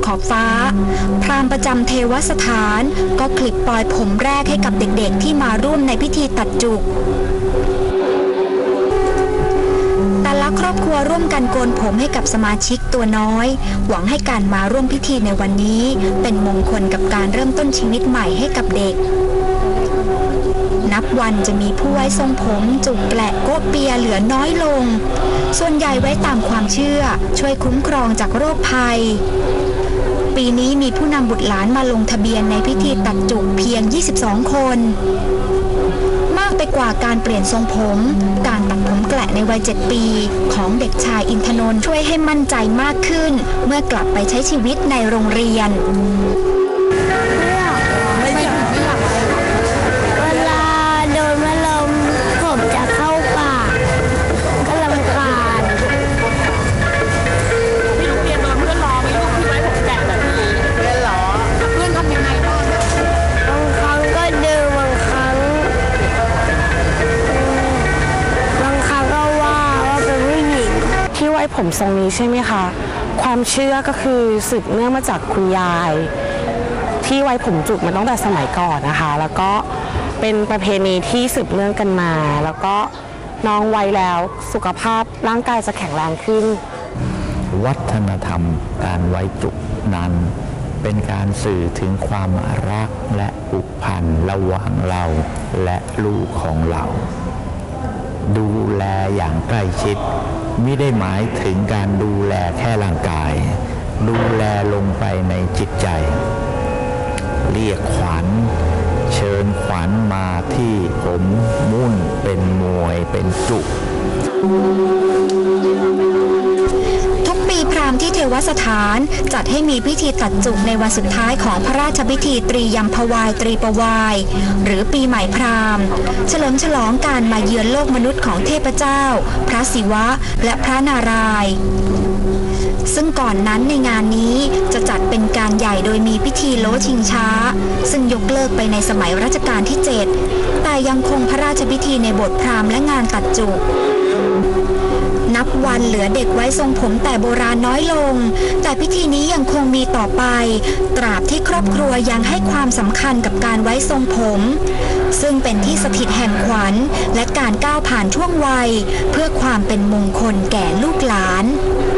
อบฟ้าพราหมณ์ประจำเทวสถานก็คลิปปลอยผมแรกให้กับเด็กๆที่มาร่วมในพิธีตัดจุกแต่ละครอบครัวร่วมกันโกนผมให้กับสมาชิกตัวน้อยหวังให้การมาร่วมพิธีในวันนี้เป็นมงคลกับการเริ่มต้นชีวิตใหม่ให้กับเด็กนับวันจะมีผู้ไว้ทรงผมจุกแปลกโกเปียเหลือน้อยลงส่วนใหญ่ไว้ตามความเชื่อช่วยคุ้มครองจากโรคภัยปีนี้มีผู้นำบุตรหลานมาลงทะเบียนในพิธีตัดจุกเพียง22คนมากไปกว่าการเปลี่ยนทรงผมการตัดผมแกละในวัย7 ปีของเด็กชายอินทนนท์ช่วยให้มั่นใจมากขึ้นเมื่อกลับไปใช้ชีวิตในโรงเรียนผมทรงนี้ใช่ไหมคะความเชื่อก็คือสืบเนื่องมาจากคุณยายที่ไว้ผมจุกมาตั้งแต่สมัยก่อนนะคะแล้วก็เป็นประเพณีที่สืบเนื่องกันมาแล้วก็น้องไว้แล้วสุขภาพร่างกายจะแข็งแรงขึ้นวัฒนธรรมการไว้จุกนั้นเป็นการสื่อถึงความรักและผูกพันระหว่างเราและลูกของเราดูแลอย่างใกล้ชิดไม่ได้หมายถึงการดูแลแค่ร่างกายดูแลลงไปในจิตใจเรียกขวัญเชิญขวัญมาที่ผมมุ่นเป็นมวยเป็นจุกทุกปีพราหมณ์ที่เทวสถานจัดให้มีพิธีตัดจุกในวันสุดท้ายของพระราชพิธีตรียมพวายตรีปวายหรือปีใหม่พราหมณ์เฉลิมฉลองการมาเยือนโลกมนุษย์ของเทพเจ้าพระศิวะและพระนารายณ์ซึ่งก่อนนั้นในงานนี้จะจัดเป็นการใหญ่โดยมีพิธีโลชิงช้าซึ่งยกเลิกไปในสมัยรัชกาลที่7แต่ยังคงพระราชพิธีในบทพราหมณ์และงานตัดจุกนับวันเหลือเด็กไว้ทรงผมแต่โบราณน้อยลงแต่พิธีนี้ยังคงมีต่อไปตราบที่ครอบครัวยังให้ความสำคัญกับการไว้ทรงผมซึ่งเป็นที่สถิตแห่งขวัญและการก้าวผ่านช่วงวัยเพื่อความเป็นมงคลแก่ลูกหลาน